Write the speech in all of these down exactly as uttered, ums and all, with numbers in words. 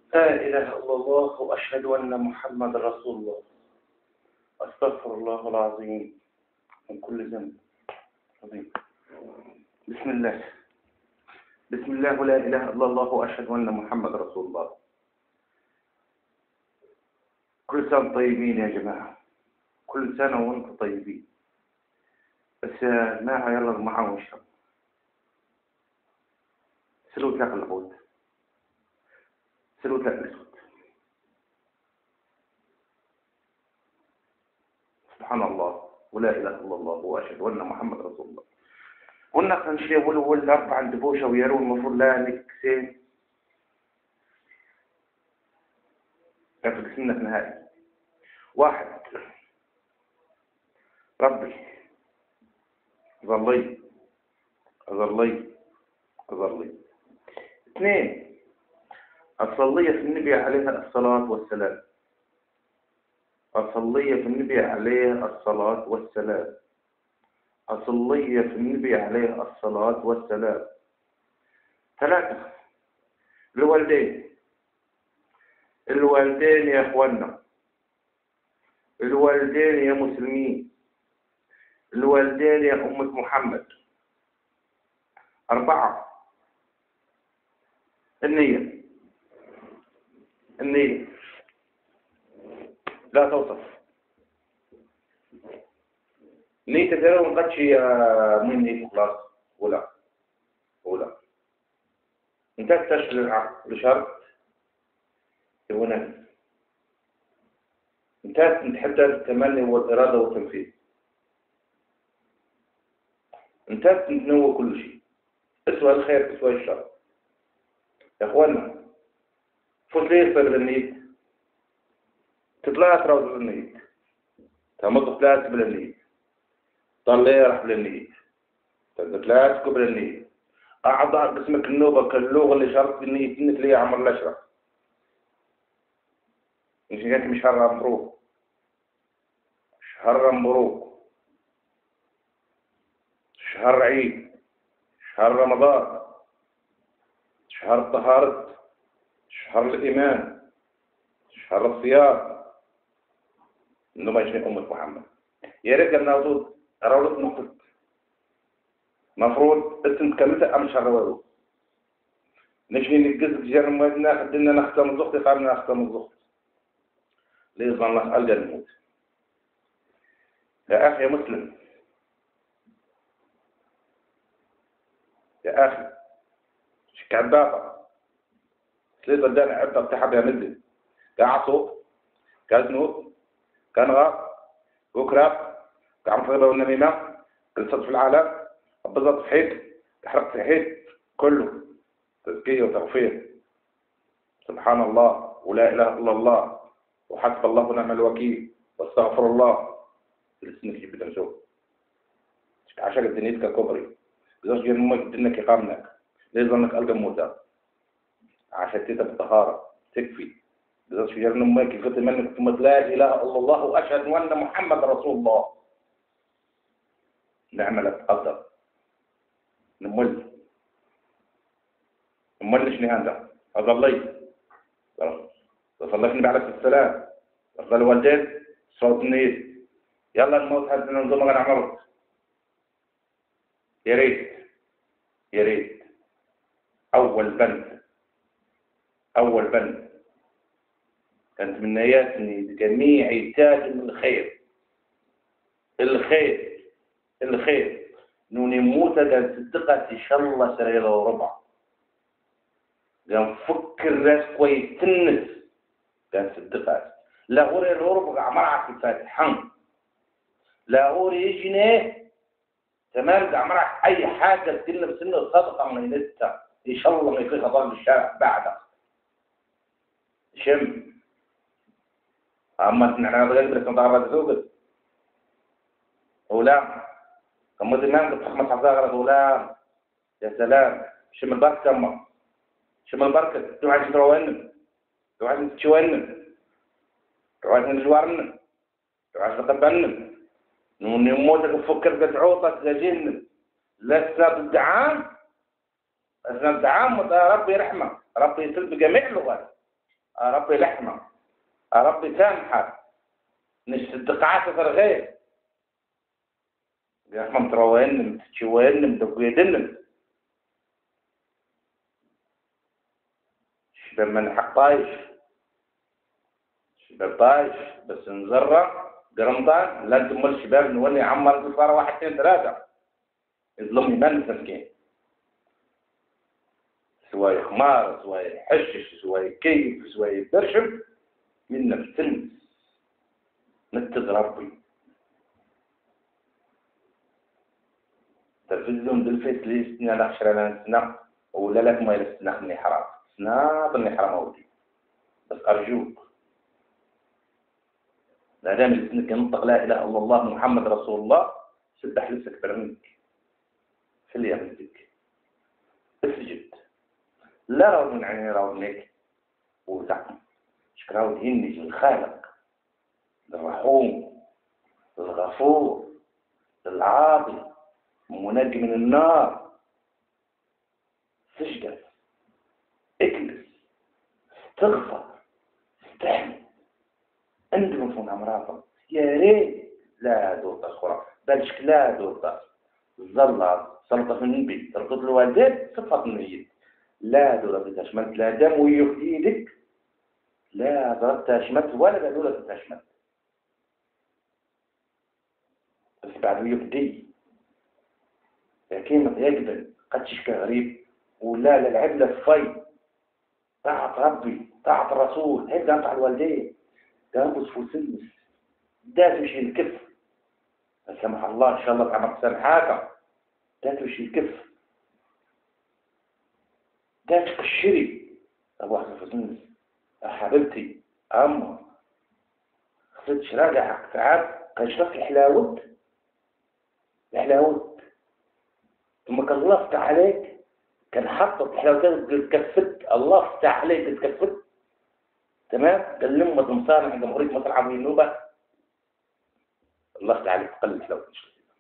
لا إله إلا الله وأشهد أن محمد رسول الله. أستغفر الله العظيم من كل ذنب عظيم. بسم الله بسم الله لا إله إلا الله وأشهد أن محمد رسول الله. كل سنة طيبين يا جماعة، كل سنة وأنتم طيبين. بس ما يلا معه وشرب سلوت لك العود، سلوت لك الأسود. سبحان الله ولا إله إلا الله وأشهد أن محمد رسول الله. قلنا خنشي ولو ولا أربعة عند بوشة ويرون المفروض لا نكسين كانت قسمنا في نهائي واحد. ربي ظلي ظلي ظلي. اثنين، الصلية في النبي عليه الصلاة والسلام، الصلية في النبي عليه الصلاة والسلام، الصلية في النبي عليه الصلاة والسلام. ثلاثة، الوالدين الوالدين يا اخوانا، الوالدين يا مسلمين، الوالدين يا أمة محمد. أربعة، النية النية لا توصف نية تديرون قد شيء مني خلاص ولا ولا انت تشغل العقل لشرط يبونك انت تحدد التمني والإرادة والتنفيذ. انت تنوي كل شيء، اسوى الخير اسوى الشر يا اخوانا. فوت ليه يصير بالنيت تطلع تروز بالنيت تمضغ ثلاث بالنيت طلع راح بالنيت ثلاث قبل النيت أعضاء قسمك النوبة كاللغة اللي شرط بالنيت إنك ليه عمر الأشرف مش جاتي مش شهر مبروك شهر مبروك شهر عيد شهر رمضان شهر الطهارة شهر الإيمان شهر الصيام إنه ما يشني أمة محمد. يا ريت قبل نوصل أراولت نقطة مفروض اسم كمتة أم شهر ورود نجني نجزك جرم موازنا خدنا نختم الزخت قامنا نختم الزخت ليظن الله ألقى الموت. يا أخي يا مسلم، يا أخي شك عباقة سليط الدانع عبا بتحب يا مدن كعصو كذنوب كنغا وكراب كعم صغيرة والنميمة كالصد في العالم بالضبط في حيث تحرق في حيث كله تزكية وتغفير. سبحان الله ولا إله إلا الله وحسب الله ونعم الوكيل واستغفر الله. الاسم كيف بدنا نشوف عشان الدنيا ككبري بزوج جن أمك بدنك يقامنك ليه ظنك ألقى موتى عشان تيتا بالطهارة تكفي بزوج جن أمك يفت منك ثم لا إله إلا الله وأشهد أن محمد رسول الله. نعمل تقدر نمل نمل شنو هذا أظلي وصلى النبي عليه السلام وصلى الوالدين صوت النيل يلا الموت هذا ننظم أنا عمرت. يا ريت يا ريت أول بند أول بند كانت من نياتني جميع يتاج من الخير الخير الخير نوني موتى قال صدقت إن شاء الله سريرة وربع قال فكر راس كويس تنس قال صدقت لا غوري الربع عمرها في فاتحان لا غوري يجني تمام عمرها أي حاجة تقلنا بسنة صدقة من نتها إن شاء الله ما يكون خطر بالشارع بعدك شم أما تنحنا بغير بس نضعها بزوجة غلام كم زمان قد تخمس حفظها غلام يا سلام شم البركة أما شم البركة توعد تروين توعد تشوين توعد نجوارن توعد تقبلن نون يموتك تفكر بتعوطك جن لسه بالدعام لسه بالدعام ربي يرحمه ربي يسل بجميع اللغات ربي لحمة ربي سامحة نصدق عاتف الغير رحمة متروين متشوين مدقيدن شباب من حق طايش شباب طايش بس نزرع قرمطان لا تمر الشباب نولي عمر الصفارة واحد اثنين ثلاثة يظلمني ما مسكين سواء خمار سواء حشش سواء كيف سواء برشم منا بتلمس نتز ربي تلفزيون دلفيس لي سنة لعشرة سنة ولا لك ما يلسنا خمني حرام سنة ضمني حرام أودي بس أرجوك لا دام لسنك ينطق لا إله إلا الله محمد رسول الله سبح لسك أكبر منك خليها منك اسجد لا راود من عيني راود منك وزعم شكراود هني الخالق الرحوم الغفور العاطي منجي من النار سجد اجلس استغفر استحمل اندم فون امراض يا ريت لا دور اخرى بلشك لا دور الزلط سلطه في النبي سلطه الوالدين صفه النية لا دور تشمت لا دم ويخ ايدك لا ضربت تشمت ولا دولة تشمت بس بعد يبدي لكن يجبن قد تشكى غريب ولا لا العبلة في طاعة ربي طاعة الرسول هيبدا انت على الوالدين تنقص في سنس ده تمشي الكف لا سمح الله ان شاء الله تعمل سمحاك ده تمشي الكف ده تقشري ابو حسن في سنس حبيبتي اما خصتش راجع حق تعب كان شرف الحلاوت الحلاوت ثم كان الله فتح عليك كان حطت حلاوتك تكفت الله فتح عليك تكفت تمام قال لما تمصارع عند مغرب مصر عمي النوبة الله فتح عليك تقلل حلاوتك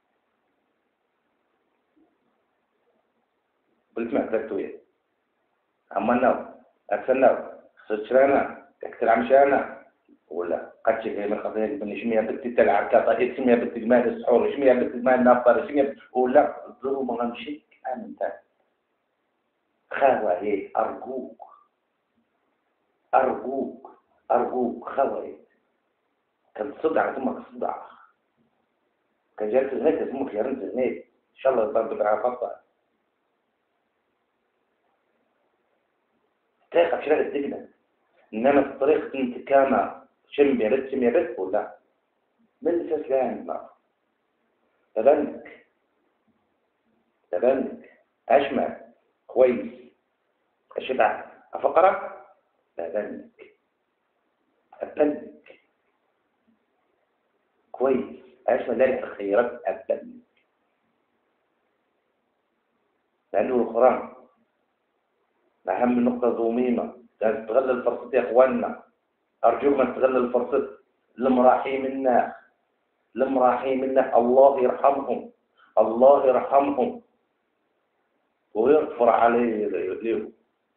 قلت ما أكثرت وياه أما النوم أكثر النوم خصت شرانا تكتر عم شرانا ولا قد شيء من خطير بني شمية بتتل عركة طيب شمية بتجمال السحور شمية بتجمال نافطر شمية ولا الظلم ما غمشيك أنت خواهي أرجوك أرجوك أرجوك خواهي كان صدع ثم صدع كان جالس هناك اسمك يا رمز هناك إن شاء الله يضرب بالعفاطة تاخد شراء الدجلة إنما في طريقة انتكامة شم يا بنت شم يا بنت ولا من الفسلان بقى تبنك تبنك أشمل كويس أشبع أفقرة تبنك أبنك كويس أشمل لا الخيرات أبنك لأنه القرآن أهم نقطة ضميمة لازم تغلل الفرصة يا إخواننا أرجوك ما تغلل الفرصة لمراحيم الناس لمراحيم الناس الله يرحمهم الله يرحمهم ويغفر عليه لهم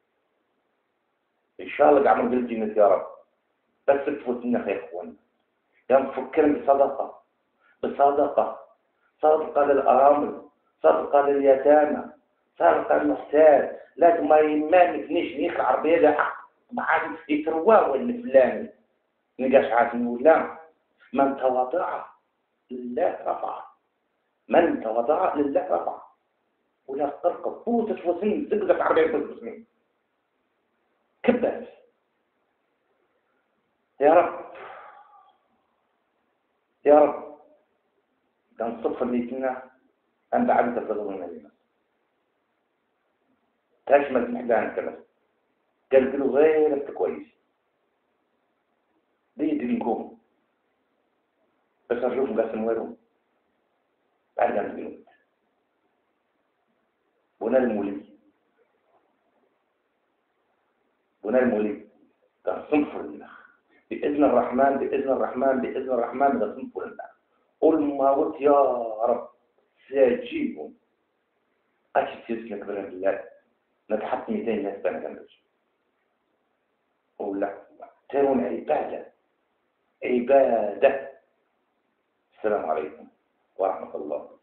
إن شاء الله قاعد نقول جنة يا رب بس تفوت لنا يا إخواننا يعني نفكر بصدقة بصدقة صدقة للأرامل صدقة لليتامى صدقة للمحتاج لازم ما يمانك نيش نيخ عربية ده حق معاد يترواوا اللي فلان نقاش عاد نقول لا من تواضع لله رفع من تواضع لله رفع ولا ترقب بوتة وسن تقدر عربية بوتة وسن كبس يا رب يا رب ده الصفة اللي كنا أنت عبد تفضلنا لنا تشمل محدان كمان قلت له غيرك كويس دي دينكم بس أشوف مقسم غيرهم بعد عن الجنود بنا المولي بنا المولي ده صنف لله بإذن الرحمن بإذن الرحمن بإذن الرحمن ده صنف لله قل ما قلت يا رب سيجيبهم أشي تسلك بنا بالله نتحط مئتين ناس بنا جنبش واللحم تنون عبادة عبادة. السلام عليكم ورحمة الله.